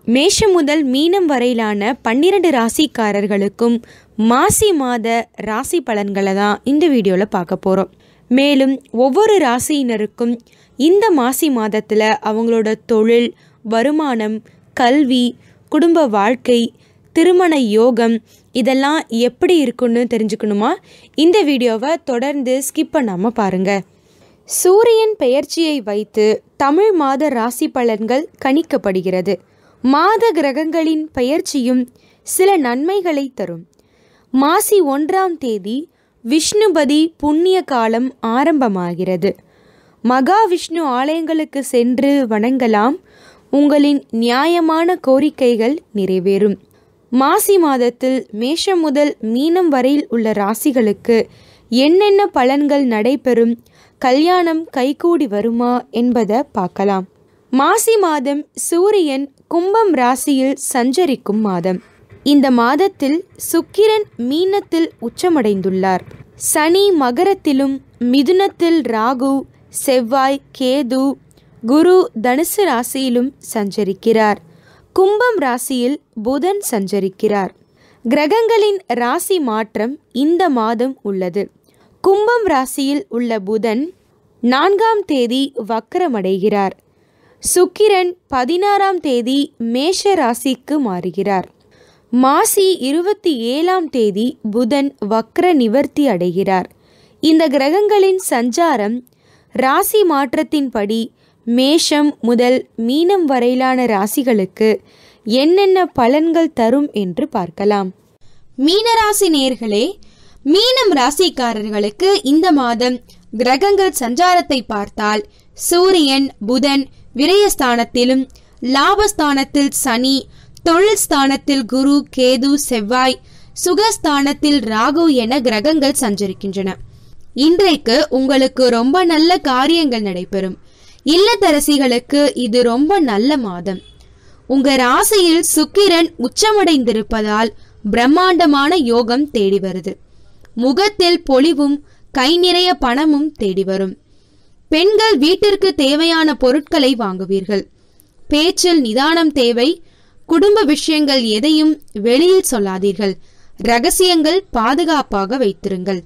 மேஷம் முதல் மீனம் வரையிலான 12 ராசிக்காரர்களுக்கும் மாசி மாத ராசி பலன்களை தான் இந்த வீடியோவில் பார்க்க போகிறோம். மேலும் ஒவ்வொரு ராசியினருக்கும் இந்த மாசி மாதத்தில் அவங்களோட தொழில், வருமானம், கல்வி, குடும்ப வாழ்க்கை, திருமண யோகம் இதெல்லாம் எப்படி இருக்குன்னு தெரிஞ்சுக்கணுமா? இந்த வீடியோவை தொடர்ந்து ஸ்கிப் பண்ணாமல் பாருங்கள். சூரியன் பெயர்ச்சியை வைத்து தமிழ் மாத ராசி பலன்கள் கணிக்கப்படுகிறது. மாத கிரகங்களின் பெயர்ச்சியும் சில நன்மைகளை தரும். மாசி 1ஆம் தேதி விஷ்ணுபதி புண்ணிய காலம் ஆரம்பமாகிறது. மகாவிஷ்ணு ஆலயங்களுக்கு சென்று வணங்கலாம். உங்களின் நியாயமான கோரிக்கைகள் நிறைவேறும். மாசி மாதத்தில் மேஷம் முதல் மீனம் வரையில் உள்ள ராசிகளுக்கு என்னென்ன பலன்கள் நடைபெறும், கல்யாணம் கைகூடி வருமா என்பதை பார்க்கலாம். மாசி மாதம் சூரியன் கும்பம் ராசியில் சஞ்சரிக்கும் மாதம். இந்த மாதத்தில் சுக்கிரன் மீனத்தில் உச்சமடைந்துள்ளார். சனி மகரத்திலும், மிதுனத்தில் ராகு, செவ்வாய், கேது, குரு தனுசு ராசியிலும் சஞ்சரிக்கிறார். கும்பம் ராசியில் புதன் சஞ்சரிக்கிறார். கிரகங்களின் ராசி மாற்றம் இந்த மாதம் உள்ளது. கும்பம் ராசியில் உள்ள புதன் 4ஆம் தேதி வக்ரமடைகிறார். சுக்கிரன் 16ஆம் தேதி மேஷ ராசிக்கு மாறுகிறார். மாசி 27ஆம் தேதி புதன் வக்ர நிவர்த்தி அடைகிறார். இந்த கிரகங்களின் சஞ்சாரம் ராசி மாற்றத்தின்படி மேஷம் முதல் மீனம் வரையிலான ராசிகளுக்கு என்னென்ன பலன்கள் தரும் என்று பார்க்கலாம். மீனராசி நேயர்களே, மீனம் ராசிக்காரர்களுக்கு இந்த மாதம் கிரகங்கள் சஞ்சாரத்தை பார்த்தால் சூரியன், புதன் விரயஸ்தானத்திலும், லாபஸ்தானத்தில் சனி, தொழில் ஸ்தானத்தில் குரு, கேது, செவ்வாய், சுகஸ்தானத்தில் ராகு என கிரகங்கள் சஞ்சரிக்கின்றன. இன்றைக்கு உங்களுக்கு ரொம்ப நல்ல காரியங்கள் நடைபெறும். இல்லத்தரசிகளுக்கு இது ரொம்ப நல்ல மாதம். உங்க ராசியில் சுக்கிரன் உச்சமடைந்திருப்பதால் பிரம்மாண்டமான யோகம் தேடி வருது. முகத்தில் பொலிவும் கை நிறைய பணமும் தேடி வரும். பெண்கள் வீட்டிற்கு தேவையான பொருட்களை வாங்குவீர்கள். பேச்சில் நிதானம் தேவை. குடும்ப விஷயங்கள் எதையும் வெளியில் சொல்லாதீர்கள். ரகசியங்கள் பாதுகாப்பாக வைத்திருங்கள்.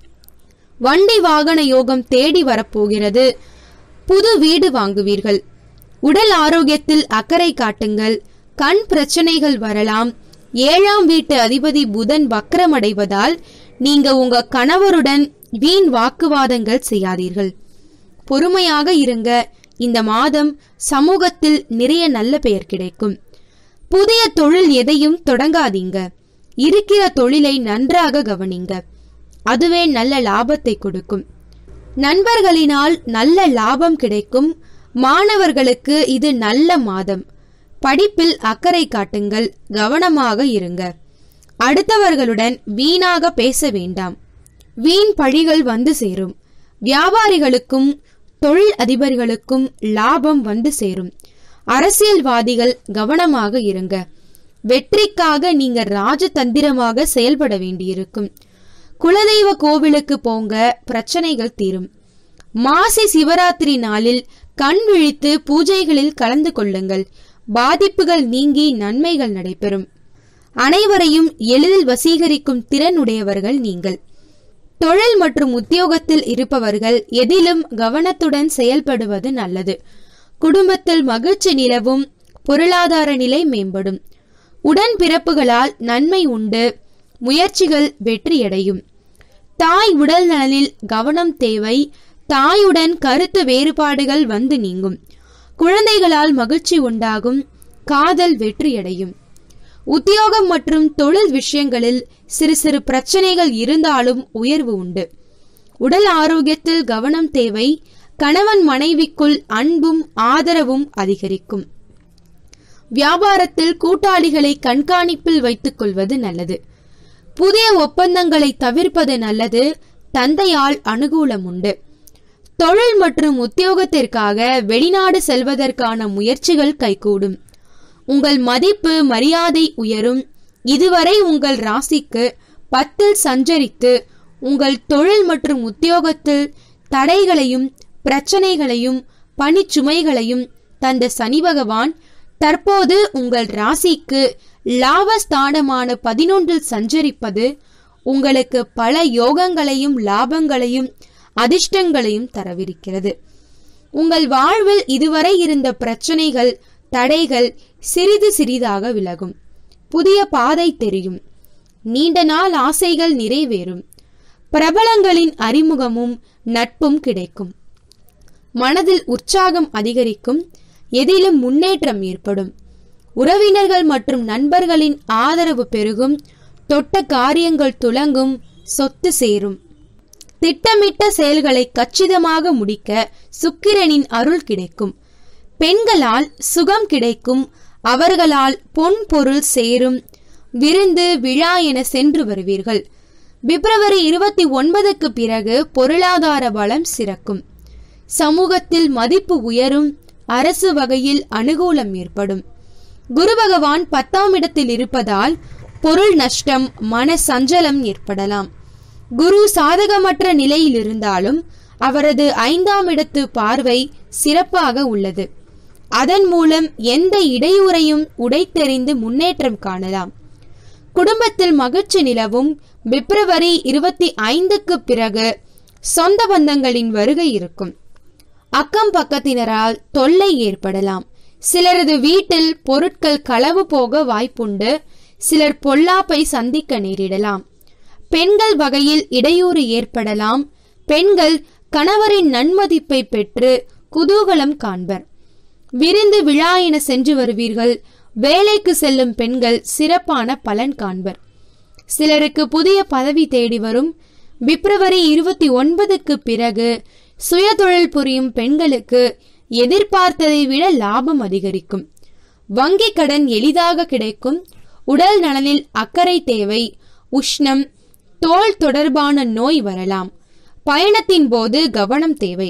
வண்டி வாகன யோகம் தேடி வரப்போகிறது. புது வீடு வாங்குவீர்கள். உடல் ஆரோக்கியத்தில் அக்கறை காட்டுங்கள். கண் பிரச்சனைகள் வரலாம். 7ஆம் வீட்டு அதிபதி புதன் வக்ரமடைவதால் நீங்க உங்க கணவருடன் வீண் வாக்குவாதங்கள் செய்யாதீர்கள். பொறுமையாக இருங்க. இந்த மாதம் சமூகத்தில் நிறைய நல்ல பெயர் கிடைக்கும். புதிய தொழில் எதையும் தொடங்காதீங்க. இருக்கிற தொழிலை நன்றாக கவனிங்க. அதுவே நல்ல லாபத்தை கொடுக்கும். நண்பர்களினால் நல்ல லாபம் கிடைக்கும். மாணவர்களுக்கு இது நல்ல மாதம். படிப்பில் அக்கறை காட்டுங்கள். கவனமாக இருங்க. அடுத்தவர்களுடன் வீணாக பேச வேண்டாம். வீண் பழிகள் வந்து சேரும். வியாபாரிகளுக்கும் தொழில் அதிபர்களுக்கும் லாபம் வந்து சேரும். அரசியல்வாதிகள் கவனமாக இருங்க. வெற்றிக்காக நீங்க ராஜதந்திரமாக செயல்பட வேண்டியிருக்கும். குலதெய்வ கோவிலுக்கு போங்க, பிரச்சனைகள் தீரும். மாசி சிவராத்திரி நாளில் கண் விழித்து பூஜைகளில் கலந்து கொள்ளுங்கள். பாதிப்புகள் நீங்கி நன்மைகள் நடைபெறும். அனைவரையும் எளிதில் வசீகரிக்கும் திறன் உடையவர்கள் நீங்கள். தொழில் மற்றும் உத்தியோகத்தில் இருப்பவர்கள் எதிலும் கவனத்துடன் செயல்படுவது நல்லது. குடும்பத்தில் மகிழ்ச்சி நிலவும். பொருளாதார நிலை மேம்படும். உடன்பிறப்புகளால் நன்மை உண்டு. முயற்சிகள் வெற்றியடையும். தாய் உடல் நலனில் கவனம் தேவை. தாயுடன் கருத்து வேறுபாடுகள் வந்து நீங்கும். குழந்தைகளால் மகிழ்ச்சி உண்டாகும். காதல் வெற்றியடையும். உத்தியோகம் மற்றும் தொழில் விஷயங்களில் சிறு சிறு பிரச்சனைகள் இருந்தாலும் உயர்வு உண்டு. உடல் ஆரோக்கியத்தில் கவனம் தேவை. கணவன் மனைவிக்குள் அன்பும் ஆதரவும் அதிகரிக்கும். வியாபாரத்தில் கூட்டாளிகளை கண்காணிப்பில் வைத்துக் கொள்வது நல்லது. புதிய ஒப்பந்தங்களை தவிர்ப்பது நல்லது. தந்தையால் அனுகூலம் உண்டு. தொழில் மற்றும் உத்தியோகத்திற்காக வெளிநாடு செல்வதற்கான முயற்சிகள் கைகூடும். உங்கள் மதிப்பு மரியாதை உயரும். இதுவரை உங்கள் ராசிக்கு 10 சஞ்சரித்து உங்கள் தொழில் மற்றும் உத்தியோகத்தில் தடைகளையும் பிரச்சனைகளையும் பணிச்சுமைகளையும் தந்த சனி பகவான் தற்போது உங்கள் ராசிக்கு லாபஸ்தானமான 11 சஞ்சரிப்பது உங்களுக்கு பல யோகங்களையும் லாபங்களையும் அதிர்ஷ்டங்களையும் தரவிருக்கிறது. உங்கள் வாழ்வில் இதுவரை இருந்த பிரச்சனைகள் தடைகள் சிறிது சிறிதாக விலகும். புதிய பாதை தெரியும். நீண்ட நாள் ஆசைகள் நிறைவேறும். பிரபலங்களின் அறிமுகமும் நட்பும் கிடைக்கும். மனதில் உற்சாகம் அதிகரிக்கும். எதிலும் முன்னேற்றம் ஏற்படும். உறவினர்கள் மற்றும் நண்பர்களின் ஆதரவு பெருகும். தொட்ட காரியங்கள் துலங்கும். சொத்து சேரும். திட்டமிட்ட செயல்களை கச்சிதமாக முடிக்க சுக்கிரனின் அருள் கிடைக்கும். பெண்களால் சுகம் கிடைக்கும். அவர்களால் பொன் பொருள் சேரும். விருந்து விழா என சென்று வருவீர்கள். பிப்ரவரி 29க்கு பிறகு பொருளாதார பலம் சிறக்கும். சமூகத்தில் மதிப்பு உயரும். அரசு வகையில் அனுகூலம் ஏற்படும். குரு பகவான் 10ஆம் இடத்தில் இருப்பதால் பொருள் நஷ்டம், மன சஞ்சலம் ஏற்படலாம். குரு சாதகமற்ற நிலையில் இருந்தாலும் அவரது 5ஆம் இடத்து பார்வை சிறப்பாக உள்ளது. அதன் மூலம் எந்த இடையூறையும் உடைத்தெறிந்து முன்னேற்றம் காணலாம். குடும்பத்தில் மகிழ்ச்சி நிலவும். பிப்ரவரி 25க்கு பிறகு சொந்த பந்தங்களின் வருகை இருக்கும். அக்கம் பக்கத்தினரால் தொல்லை ஏற்படலாம். சிலரது வீட்டில் பொருட்கள் களவு போக வாய்ப்புண்டு. சிலர் பொல்லாப்பை சந்திக்க நேரிடலாம். பெண்கள் வகையில் இடையூறு ஏற்படலாம். பெண்கள் கணவரின் நன்மதிப்பை பெற்று குதூகலம் காண்பர். விருந்து விழா என சென்று வருவீர்கள். வேலைக்கு செல்லும் பெண்கள் சிறப்பான பலன் காண்பர். சிலருக்கு புதிய பதவி தேடி வரும். பிப்ரவரி 29க்கு பிறகு சுய தொழில் புரியும் பெண்களுக்கு எதிர்பார்த்ததை விட லாபம் அதிகரிக்கும். வங்கி கடன் எளிதாக கிடைக்கும். உடல் நலனில் அக்கறை தேவை. உஷ்ணம், தோல் தொடர்பான நோய் வரலாம். பயணத்தின் போது கவனம் தேவை.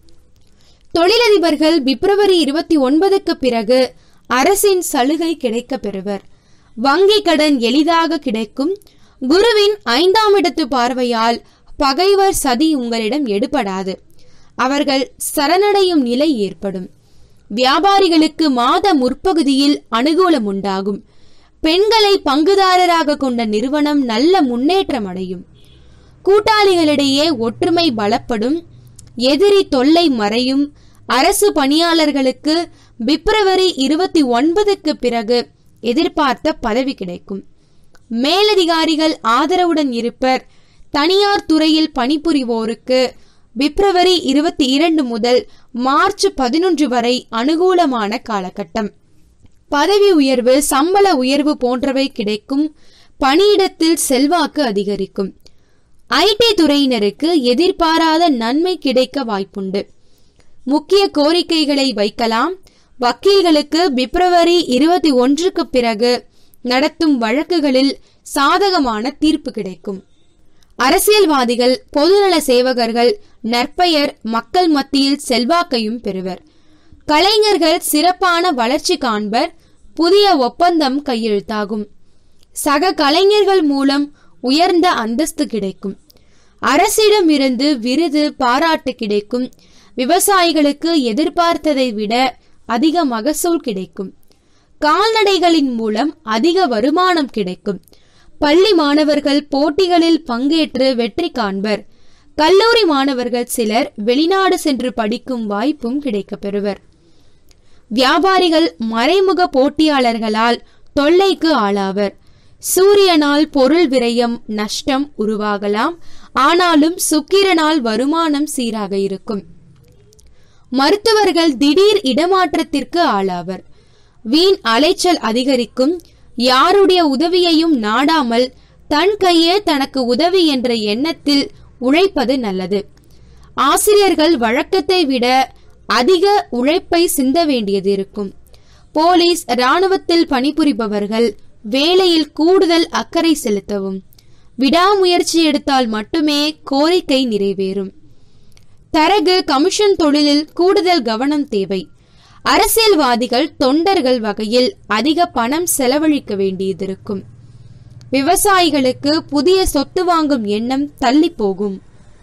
தொழிலதிபர்கள் பிப்ரவரி 29க்கு பிறகு அரசின் சலுகை கிடைக்க பெறுவர். வங்கி கடன் எளிதாக கிடைக்கும். குருவின் 5ஆம் இடத்து பார்வையால் பகைவர் சதி உங்களிடம் எடுபடாது. அவர்கள் சரணடையும் நிலை ஏற்படும். வியாபாரிகளுக்கு மாத முற்பகுதியில் அனுகூலம் உண்டாகும். பெண்களை பங்குதாரராக கொண்ட நிறுவனம் நல்ல முன்னேற்றம் அடையும். கூட்டாளிகளிடையே ஒற்றுமை பலப்படும். எதிரி தொல்லை மறையும். அரசு பணியாளர்களுக்கு பிப்ரவரி 29க்கு பிறகு எதிர்பார்த்த பதவி கிடைக்கும். மேலதிகாரிகள் ஆதரவுடன் இருப்பர். தனியார் துறையில் பணிபுரிவோருக்கு பிப்ரவரி 22 முதல் மார்ச் 11 வரை அனுகூலமான காலகட்டம். பதவி உயர்வு, சம்பள உயர்வு போன்றவை கிடைக்கும். பணியிடத்தில் செல்வாக்கு அதிகரிக்கும். ஐடி துறையினருக்கு எதிர்பாராத நன்மை கிடைக்க வாய்ப்புண்டு. முக்கிய கோரிக்கைகளை வைக்கலாம். வக்கீல்களுக்கு பிப்ரவரி 21க்கு பிறகு நடத்தும் வழக்குகளில் சாதகமான தீர்ப்பு கிடைக்கும். அரசியல்வாதிகள், பொதுநல சேவகர்கள் நற்பெயர், மக்கள் மத்தியில் செல்வாக்கையும் பெறுவர். கலைஞர்கள் சிறப்பான வளர்ச்சி காண்பர். புதிய ஒப்பந்தம் கையெழுத்தாகும். சக கலைஞர்கள் மூலம் உயர்ந்த அந்தஸ்து கிடைக்கும். அரசிடம் இருந்து விருது, பாராட்டு கிடைக்கும். விவசாயிகளுக்கு எதிர்பார்த்ததை விட அதிக மகசூல் கிடைக்கும். கால்நடைகளின் மூலம் அதிக வருமானம் கிடைக்கும். பள்ளி மாணவர்கள் போட்டிகளில் பங்கேற்று வெற்றி காண்பர். கல்லூரி மாணவர்கள் சிலர் வெளிநாடு சென்று படிக்கும் வாய்ப்பும் கிடைக்க பெறுவர். வியாபாரிகள் மறைமுக போட்டியாளர்களால் தொல்லைக்கு ஆளாவர். சூரியனால் பொருள் விரயம், நஷ்டம் உருவாகலாம். ஆனாலும் சுக்கிரனால் வருமானம் சீராக இருக்கும். மருத்துவர்கள் திடீர் இடமாற்றத்திற்கு ஆளாவர். வீண் அலைச்சல் அதிகரிக்கும். யாருடைய உதவியையும் நாடாமல் தன் கையே தனக்கு உதவி என்ற எண்ணத்தில் உழைப்பது நல்லது. ஆசிரியர்கள் வழக்கத்தை விட அதிக உழைப்பை சிந்த வேண்டியது இருக்கும். போலீஸ், இராணுவத்தில் பணிபுரிபவர்கள் வேலையில் கூடுதல் அக்கறை செலுத்தவும். விடாமுயற்சி எடுத்தால் மட்டுமே கோரிக்கை நிறைவேறும். தரகு, கமிஷன் தொழிலில் கூடுதல் கவனம் தேவை. அரசியல்வாதிகள், தொண்டர்கள் வகையில் அதிக பணம் செலவழிக்க வேண்டியதிருக்கும். விவசாயிகளுக்கு புதிய சொத்து வாங்கும் எண்ணம் தள்ளி போகும்.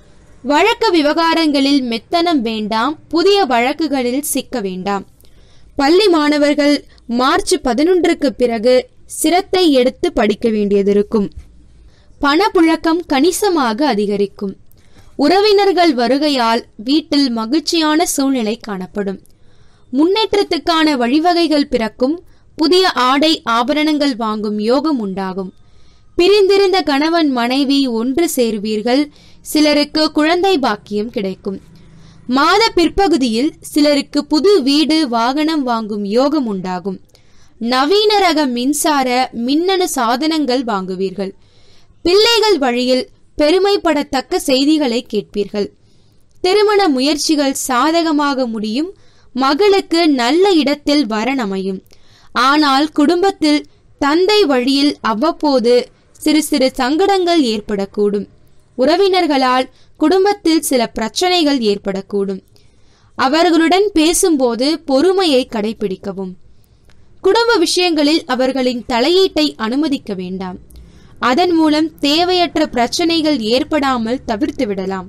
வழக்கு விவகாரங்களில் மெத்தனம் வேண்டாம். புதிய வழக்குகளில் சிக்க வேண்டாம். பள்ளி மாணவர்கள் மார்ச் 11க்கு பிறகு சிரத்தை எடுத்து படிக்க வேண்டியதிருக்கும். பணப்புழக்கம் கணிசமாக அதிகரிக்கும். உறவினர்கள் வருகையால் வீட்டில் மகிழ்ச்சியான சூழ்நிலை காணப்படும். முன்னேற்றத்துக்கான வழிவகைகள் பிறக்கும். புதிய ஆடை ஆபரணங்கள் வாங்கும் யோகம் உண்டாகும். பிரிந்திருந்த கணவன் மனைவி ஒன்று சேருவீர்கள். சிலருக்கு குழந்தை பாக்கியம் கிடைக்கும். மாத பிற்பகுதியில் சிலருக்கு புது வீடு வாகனம் வாங்கும் யோகம் உண்டாகும். நவீன ரக மின்சார மின்னணு சாதனங்கள் வாங்குவீர்கள். பிள்ளைகள் வழியில் பெருமைப்படத்தக்க செய்திகளை கேட்பீர்கள். திருமண முயற்சிகள் சாதகமாக முடியும். மகளுக்கு நல்ல இடத்தில் வரன் அமையும். ஆனால் குடும்பத்தில் தந்தை வழியில் அவ்வப்போது சிறு சிறு சங்கடங்கள் ஏற்படக்கூடும். உறவினர்களால் குடும்பத்தில் சில பிரச்சனைகள் ஏற்படக்கூடும். அவர்களுடன் பேசும்போது பொறுமையை கடைபிடிக்கவும். குடும்ப விஷயங்களில் அவர்களின் தலையீட்டை அனுமதிக்க வேண்டாம். அதன் மூலம் தேவையற்ற பிரச்சனைகள் ஏற்படாமல் தவிர்த்து விடலாம்.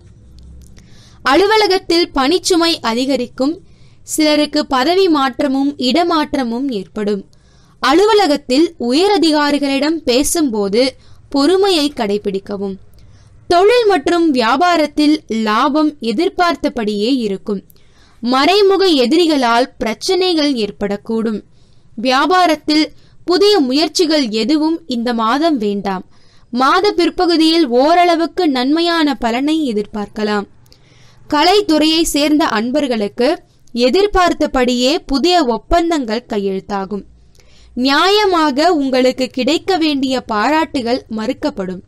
அலுவலகத்தில் பணிச்சுமை அதிகரிக்கும். சிலருக்கு பதவி மாற்றமும் இடமாற்றமும் ஏற்படும். அலுவலகத்தில் உயரதிகாரிகளிடம் பேசும்போது பொறுமையை கடைபிடிக்கவும். தொழில் மற்றும் வியாபாரத்தில் லாபம் எதிர்பார்த்தபடியே இருக்கும். மறைமுக எதிரிகளால் பிரச்சனைகள் ஏற்படக்கூடும். வியாபாரத்தில் புதிய முயற்சிகள் எதுவும் இந்த மாதம் வேண்டாம். மாத பிற்பகுதியில் ஓரளவுக்கு நன்மையான பலனை எதிர்பார்க்கலாம். கலைத்துறையை சேர்ந்த அன்பர்களுக்கு எதிர்பார்த்தபடியே புதிய ஒப்பந்தங்கள் கையெழுத்தாகும். நியாயமாக உங்களுக்கு கிடைக்க வேண்டிய பாராட்டுகள் மறுக்கப்படும்.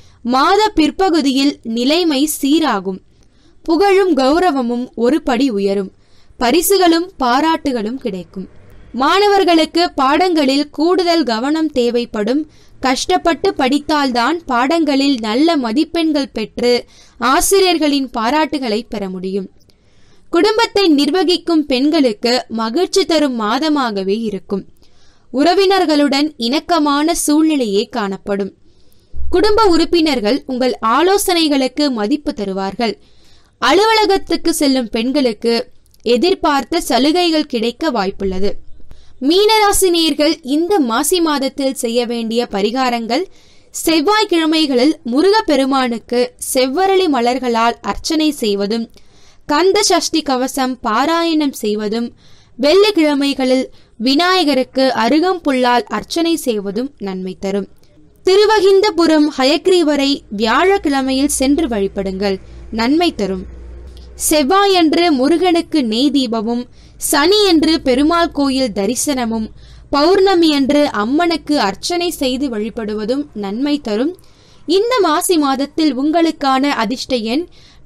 மாத பிற்பகுதியில் நிலைமை சீராகும். புகழும் கௌரவமும் ஒரு படி உயரும். பரிசுகளும் பாராட்டுகளும் கிடைக்கும். மாணவர்களுக்கு பாடங்களில் கூடுதல் கவனம் தேவைப்படும். கஷ்டப்பட்டு படித்தால்தான் பாடங்களில் நல்ல மதிப்பெண்கள் பெற்று ஆசிரியர்களின் பாராட்டுகளை பெற முடியும். குடும்பத்தை நிர்வகிக்கும் பெண்களுக்கு மகிழ்ச்சி தரும் மாதமாகவே இருக்கும். உறவினர்களுடன் இணக்கமான சூழ்நிலையே காணப்படும். குடும்ப உறுப்பினர்கள் உங்கள் ஆலோசனைகளுக்கு மதிப்பு தருவார்கள். அலுவலகத்துக்கு செல்லும் பெண்களுக்கு எதிர்பார்த்த சலுகைகள் கிடைக்க வாய்ப்புள்ளது. மீனராசினியர்கள் இந்த மாசி மாதத்தில் செய்ய வேண்டிய பரிகாரங்கள்: செவ்வாய்க்கிழமைகளில் முருகப்பெருமானுக்கு செவ்வரளி மலர்களால் அர்ச்சனை செய்வதும், கந்த சஷ்டி கவசம் பாராயணம் செய்வதும், வெள்ளிக்கிழமைகளில் விநாயகருக்கு அருகம்புல்லால் அர்ச்சனை செய்வதும் நன்மை தரும். திருவகிந்தபுரம் ஹயக்ரீவரை வியாழக்கிழமையில் சென்று வழிபடுங்கள், நன்மை தரும். செவ்வாயன்று முருகனுக்கு நெய் தீபமும், சனியன்று பெருமாள் கோயில் தரிசனமும், பௌர்ணமி அன்று அம்மனுக்கு அர்ச்சனை செய்து வழிபடுவதும் நன்மை தரும். இந்த மாசி மாதத்தில் உங்களுக்கான அதிர்ஷ்ட எண்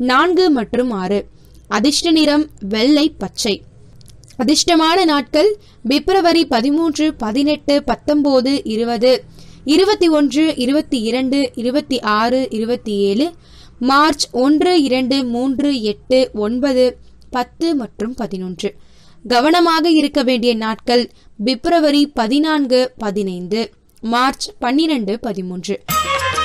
4 மற்றும் 6. அதிர்ஷ்ட நிறம் வெள்ளை பச்சை. அதிர்ஷ்டமான நாட்கள்: பிப்ரவரி 13, 18, 19, 20, 21, 22, 26, 27, மார்ச் 1, 2, 3, 8, 9, 10 மற்றும் 11. கவனமாக இருக்க வேண்டிய நாட்கள்: பிப்ரவரி 14, 15, மார்ச் 12, 13.